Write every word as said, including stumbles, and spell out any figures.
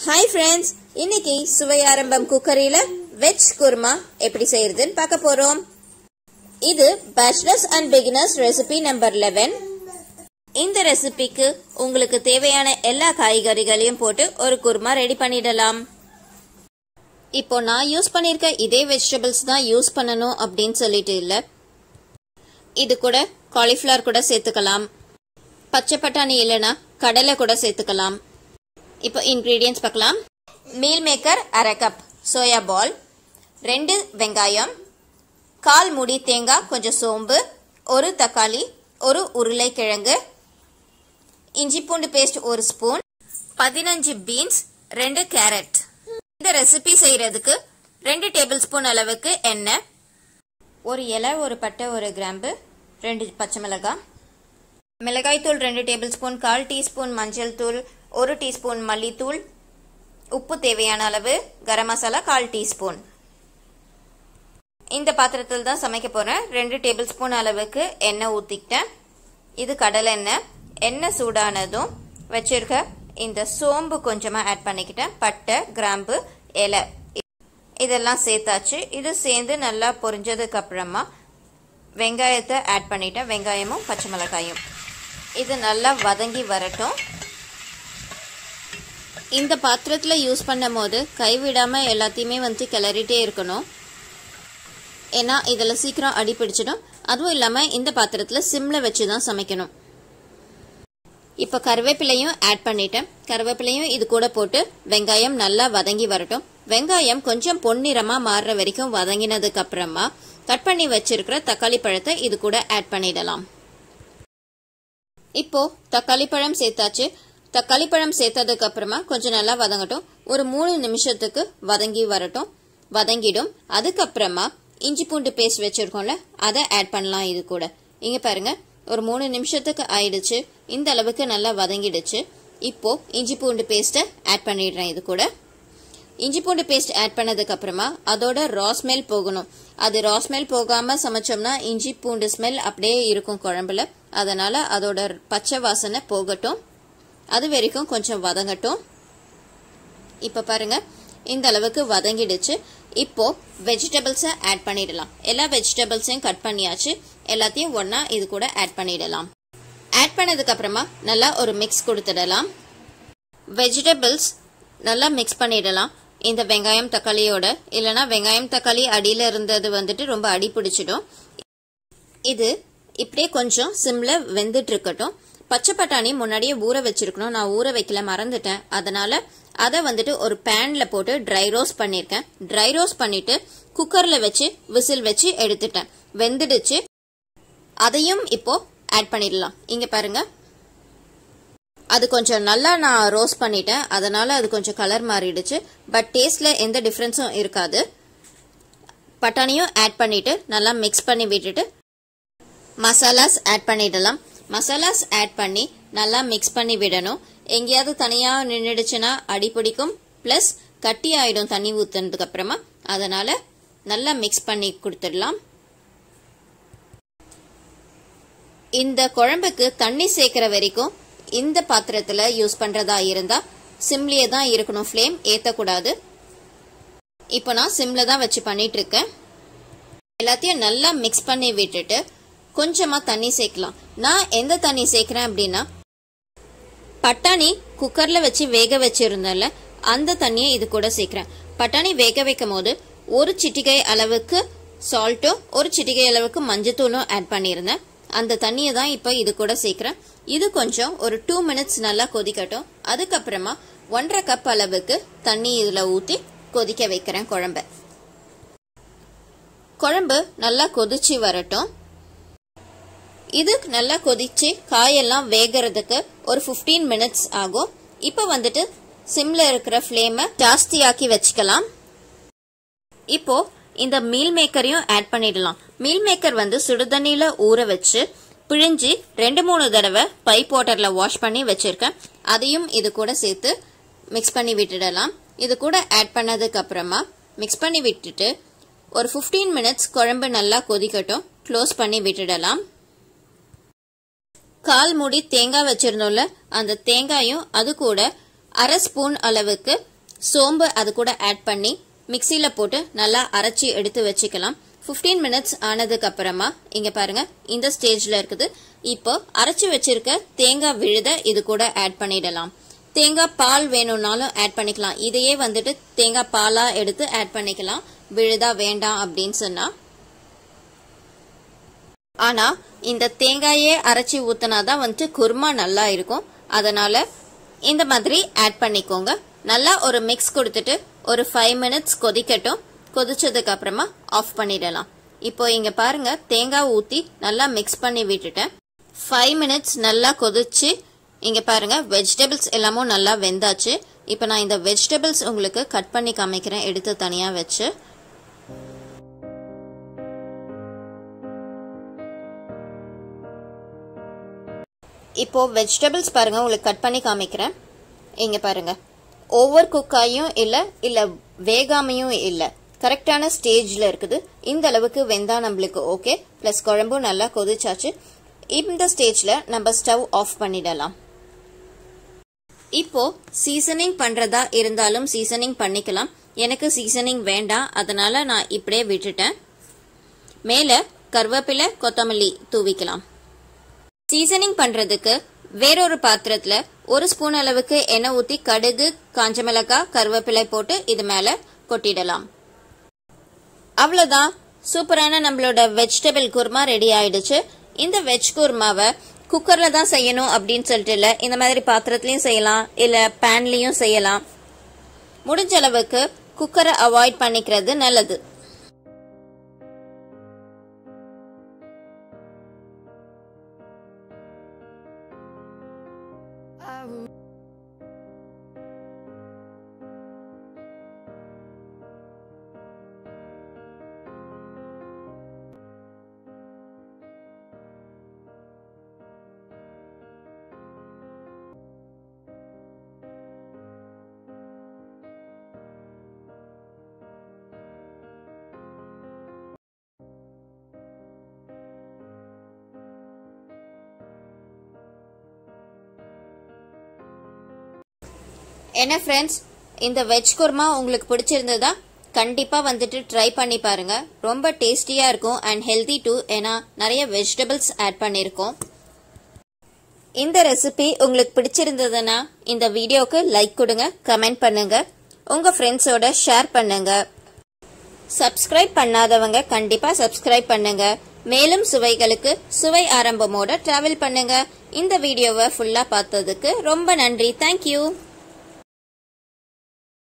Hi friends, இன்னைக்கு சுவையாரம்பம் குக்கரியில veg kurma எப்படி செய்யறதுன்னு பார்க்க போறோம். இது bachelors and beginners recipe number eleven. இந்த ரெசிபிக்கு உங்களுக்கு தேவையான எல்லா காய்கறிகளையும் போட்டு ஒரு குருமா ரெடி பண்ணிடலாம். இப்போ நான் யூஸ் பண்ணிருக்க இதே வெஜிடபிள்ஸ் தான் யூஸ் பண்ணணும் அப்படின்னு சொல்லிட்டு இல்ல. இது கூட காலிஃபிளவர் கூட சேர்த்துக்கலாம், பச்சை பட்டாணி இல்லைன்னா கடலை கூட சேர்த்துக்கலாம். இப்போ இன்கிரீடியன்ஸ் பார்க்கலாம். மீல் மேக்கர் அரை கப், சோயா பால் ரெண்டு வெங்காயம், கால் மூடி தேங்காய், கொஞ்சம் சோம்பு, ஒரு தக்காளி, ஒரு உருளைக்கிழங்கு, இஞ்சி பூண்டு பேஸ்ட் ஒரு ஸ்பூன், பதினஞ்சு பீன்ஸ், ரெண்டு கேரட். இந்த ரெசிபி செய்யறதுக்கு ரெண்டு டேபிள் ஸ்பூன் அளவுக்கு எண்ணெய், ஒரு இலை, ஒரு பட்டை, ஒரு கிராம்பு, ரெண்டு பச்சை மிளகாய், மிளகாய் தூள் ரெண்டு டேபிள் ஸ்பூன், கால் டீஸ்பூன் மஞ்சள் தூள், ஒரு டீஸ்பூன் மல்லித்தூள், உப்பு தேவையான அளவு, கரம் மசாலா கால் டீஸ்பூன். இந்த பாத்திரத்தில் தான் சமைக்க போறேன். ரெண்டு டேபிள் ஸ்பூன் அளவுக்கு எண்ணெய் ஊத்திக்கிட்டேன். இது கடலை எண்ணெய். எண்ணெய் சூடானதும் வச்சிருக்க இந்த சோம்பு கொஞ்சமா ஆட் பண்ணிக்கிட்டேன். பட்டை, கிராம்பு, இலை இதெல்லாம் சேர்த்தாச்சு. இது சேர்ந்து நல்லா பொரிஞ்சதுக்கு அப்புறமா வெங்காயத்தை ஆட் பண்ணிட்டேன். வெங்காயமும் பச்சை மிளகாயும் இது நல்லா வதங்கி வரட்டும். இந்த பாத்திரத்தில் யூஸ் பண்ணும் போது கைவிடாம எல்லாத்தையுமே வந்து கிளறிட்டே இருக்கணும், ஏன்னா இதில் சீக்கிரம் அடி பிடிச்சிடும். அதுவும் இல்லாமல் இந்த பாத்திரத்தில் சிம்ல வச்சு தான் சமைக்கணும். இப்போ கருவேப்பிலையும் ஆட் பண்ணிட்டேன். கருவேப்பிலையும் இது கூட போட்டு வெங்காயம் நல்லா வதங்கி வரட்டும். வெங்காயம் கொஞ்சம் பொன்னிறமா மாறுற வரைக்கும் வதங்கினதுக்கு அப்புறமா கட் பண்ணி வச்சிருக்கிற தக்காளி பழத்தை இது கூட ஆட் பண்ணிடலாம். இப்போ தக்காளி பழம் சேர்த்தாச்சு. தக்காளி பழம் சேர்த்ததுக்கு அப்புறமா கொஞ்சம் நல்லா வதங்கட்டும். ஒரு மூணு நிமிஷத்துக்கு வதங்கி வரட்டும், வதங்கிடும். அதுக்கப்புறமா இஞ்சி பூண்டு பேஸ்ட் வச்சிருக்கோம்ல, அதை ஆட் பண்ணலாம். இது கூட இங்க பாருங்க, ஒரு மூணு நிமிஷத்துக்கு ஆயிடுச்சு. இந்த அளவுக்கு நல்லா வதங்கிடுச்சு. இப்போ இஞ்சி பூண்டு பேஸ்ட்டை ஆட் பண்ணிடுறேன். இது கூட இஞ்சி பூண்டு பேஸ்ட் ஆட் பண்ணதுக்கு அப்புறமா அதோட ரா ஸ்மெல் போகணும். அது ரா ஸ்மெல் போகாம சமைச்சோம்னா இஞ்சி பூண்டு ஸ்மெல் அப்படியே இருக்கும் குழம்புல. அதனால அதோட பச்சை வாசனை போகட்டும். அது வரைக்கும் கொஞ்சம் வதங்கட்டும். இப்ப பாருங்க, இந்த அளவுக்கு வதங்கிடுச்சு. இப்போ வெஜிடபிள்ஸை ஆட் பண்ணிடலாம். எல்லா வெஜிடபிள்ஸையும் கட் பண்ணியாச்சு. எல்லாத்தையும் ஒன்னா இது கூட ஆட் பண்ணிடலாம். ஆட் பண்ணதுக்கு அப்புறமா நல்லா ஒரு மிக்ஸ் கொடுத்துடலாம். வெஜிடபிள்ஸ் நல்லா மிக்ஸ் பண்ணிடலாம் இந்த வெங்காயம் தக்காளியோட. இல்லைன்னா வெங்காயம் தக்காளி அடியில இருந்தது வந்துட்டு ரொம்ப அடி பிடிச்சிடும். இது இப்படியே கொஞ்சம் சிம்ல வெந்துட்டு இருக்கட்டும். பச்சை பட்டாணி முன்னாடியே ஊற வச்சிருக்கணும். நான் ஊற வைக்கல, மறந்துட்டேன். அதனால அதை வந்துட்டு ஒரு பேன்ல போட்டு ட்ரை ரோஸ்ட் பண்ணிருக்கேன். ட்ரை ரோஸ்ட் பண்ணிட்டு குக்கர்ல வச்சு விசில் வச்சு எடுத்துட்டேன். வெந்துடுச்சு. அதையும் இப்போ ஆட் பண்ணிடலாம். இங்க பாருங்க, அது கொஞ்சம் நல்லா நான் ரோஸ்ட் பண்ணிட்டேன். அதனால அது கொஞ்சம் கலர் மாறிடுச்சு. பட் டேஸ்ட்ல எந்த டிஃபரன்ஸும் இருக்காது. பட்டாணியும் ஆட் பண்ணிட்டு நல்லா மிக்ஸ் பண்ணி விட்டுட்டு மசாலாஸ் ஆட் பண்ணிடலாம். மசாலாஸ் ஆட் பண்ணி நல்லா மிக்ஸ் பண்ணி விடணும். எங்கேயாவது தனியா நின்றுடுச்சுன்னா அடி பிடிக்கும், பிளஸ் கட்டி ஆயிடும் தண்ணி ஊத்துனதுக்கு அப்புறமா. அதனால நல்லா மிக்ஸ் பண்ணி கொடுத்துடலாம். இந்த குழம்புக்கு தண்ணி சேர்க்கிற வரைக்கும் இந்த பாத்திரத்துல யூஸ் பண்றதா இருந்தா சிம்லயே தான் இருக்கணும், ஃப்ளேம் ஏத்தக்கூடாது. இப்போ நான் சிம்ல தான் வச்சு பண்ணிட்டு இருக்கேன். எல்லாத்தையும் நல்லா மிக்ஸ் பண்ணி விட்டுட்டு கொஞ்சமா தண்ணி சேர்க்கலாம். நான் எந்த தண்ணி சேர்க்கிறேன் அப்படின்னா, பட்டாணி குக்கர்ல வச்சு வேக வச்சிருந்தேன்ல, அந்த தண்ணியை இது கூட சேர்க்கிறேன். பட்டாணி வேக வைக்கும் போது ஒரு சிட்டிகை அளவுக்கு சால்ட்டும் ஒரு சிட்டிகை அளவுக்கு மஞ்சத்தூளும் ஆட் பண்ணியிருந்தேன். அந்த தண்ணியை தான் இப்போ இது கூட சேர்க்கிறேன். இது கொஞ்சம் ஒரு டூ மினிட்ஸ் நல்லா கொதிக்கட்டும். அதுக்கப்புறமா ஒன்றரை கப் அளவுக்கு தண்ணி இதுல ஊத்தி கொதிக்க வைக்கிறேன் குழம்பு. குழம்பு நல்லா கொதிச்சு வரட்டும். இது நல்லா கொதிச்சு காயெல்லாம் வேகிறதுக்கு ஒரு பிப்டீன் மினிட்ஸ் ஆகும். இப்ப வந்துட்டு சிம்ல இருக்கிற ஃப்ளேமை ஜாஸ்தியாக்கி வச்சுக்கலாம். இப்போ இந்த மீல் மேக்கரையும் ஆட் பண்ணிடலாம். மீல் மேக்கர் வந்து சுடுதண்ணில ஊற வச்சு பிழிஞ்சி ரெண்டு மூணு தடவை பைப் வாட்டர்ல வாஷ் பண்ணி வச்சிருக்கேன். அதையும் இது கூட சேர்த்து மிக்ஸ் பண்ணி விட்டுடலாம். இது கூட ஆட் பண்ணதுக்கு அப்புறமா மிக்ஸ் பண்ணி விட்டுட்டு ஒரு பிப்டீன் மினிட்ஸ் குழம்பு நல்லா கொதிக்கட்டும். க்ளோஸ் பண்ணி விட்டுடலாம். கால் மூடி தேங்காய் வச்சிருந்தோம்ல, அந்த தேங்காயும் அது கூட அரை ஸ்பூன் அளவுக்கு சோம்பு அது கூட ஆட் பண்ணி மிக்சியில போட்டு நல்லா அரைச்சி எடுத்து வச்சுக்கலாம். பிப்டீன் மினிட்ஸ் ஆனதுக்கு அப்புறமா இங்க பாருங்க இந்த ஸ்டேஜ்ல இருக்குது. இப்போ அரைச்சு வச்சிருக்க தேங்காய் விழுத இது கூட ஆட் பண்ணிடலாம். தேங்காய் பால் வேணும்னாலும் ஆட் பண்ணிக்கலாம். இதையே வந்துட்டு தேங்காய் பாலா எடுத்து ஆட் பண்ணிக்கலாம், விழுதா வேண்டாம் அப்படின்னு சொன்னா. ஆனா இந்த தேங்காயே அரைச்சி ஊத்தினாதான் வந்துட்டு குருமா நல்லா இருக்கும். அதனால இந்த மாதிரி ஆட் பண்ணிக்கோங்க. நல்லா ஒரு மிக்ஸ் கொடுத்துட்டு ஒரு ஃபைவ் மினிட்ஸ் கொதிக்கட்டும். கொதிச்சதுக்கு அப்புறமா ஆஃப் பண்ணிடலாம். இப்போ இங்க பாருங்க தேங்காய் ஊத்தி நல்லா மிக்ஸ் பண்ணி விட்டுட்டேன். ஃபைவ் மினிட்ஸ் நல்லா கொதிச்சு இங்க பாருங்க வெஜிடபிள்ஸ் எல்லாமும் நல்லா வெந்தாச்சு. இப்போ நான் இந்த வெஜிடபிள்ஸ் உங்களுக்கு கட் பண்ணி காமிக்கிறேன் எடுத்து தனியா வச்சு. இப்போ வெஜிடபிள்ஸ் பாருங்க உங்களுக்கு கட் பண்ணி காமிக்கிறேன். இங்க பாருங்க ஓவர் குக்காயும் இல்ல இல்ல வேகாமையும் இல்ல, கரெக்டான ஸ்டேஜ்ல இருக்குது. இந்த அளவுக்கு வெந்தா நம்மளுக்கு ஓகே. பிளஸ் குழம்பும் நல்லா கொதிச்சாச்சு. இந்த ஸ்டேஜ்ல நம்ம ஸ்டவ் ஆஃப் பண்ணிடலாம். இப்போ சீசனிங் பண்றதா இருந்தாலும் சீசனிங் பண்ணிக்கலாம். எனக்கு சீசனிங் வேண்டாம், அதனால நான் இப்படியே விட்டுட்டேன். மேல கருவேப்பிலை கொத்தமல்லி தூவிக்கலாம். சீசனிங் பண்றதுக்கு வேறொரு பாத்திரத்துல ஒரு ஸ்பூன் அளவுக்கு எண்ணெய் ஊத்தி கடுகு, காஞ்ச மிளகாய், கருவேப்பிலை போட்டு இது மேல கொட்டிடலாம். அவ்வளவுதான், சூப்பரான நம்மளோட வெஜிடபிள் குருமா ரெடி ஆயிடுச்சு. இந்த வெஜ் குருமாவை குக்கர்ல தான் செய்யணும் அப்படின்னு சொல்லிட்டு இல்ல, இந்த மாதிரி பாத்திரத்திலயும் செய்யலாம், இல்ல பேன்லயும் செய்யலாம். முடிஞ்ச அளவுக்கு குக்கரை அவாய்ட் பண்ணிக்கிறது நல்லது. என்ன ஃப்ரெண்ட்ஸ், இந்த வெஜ் குருமா உங்களுக்கு பிடிச்சிருந்ததா? கண்டிப்பா வந்துட்டு ட்ரை பண்ணி பாருங்க. ரொம்ப டேஸ்டியா இருக்கும் அண்ட் ஹெல்தி டூ, ஏன்னா நிறைய வெஜிடபிள்ஸ் ஆட் பண்ணிருக்கோம். இந்த ரெசிபி உங்களுக்கு பிடிச்சிருந்ததுன்னா இந்த வீடியோக்கு லைக் கொடுங்க, கமெண்ட் பண்ணுங்க, உங்க ஃப்ரெண்ட்ஸோட ஷேர் பண்ணுங்க. சப்ஸ்கிரைப் பண்ணாதவங்க கண்டிப்பா சப்ஸ்கிரைப் பண்ணுங்க. மேலும் சுவைகளுக்கு சுவை ஆரம்பமோட டிராவல் பண்ணுங்க. இந்த வீடியோவை ஃபுல்லா பார்த்ததுக்கு ரொம்ப நன்றி. தேங்க்யூ.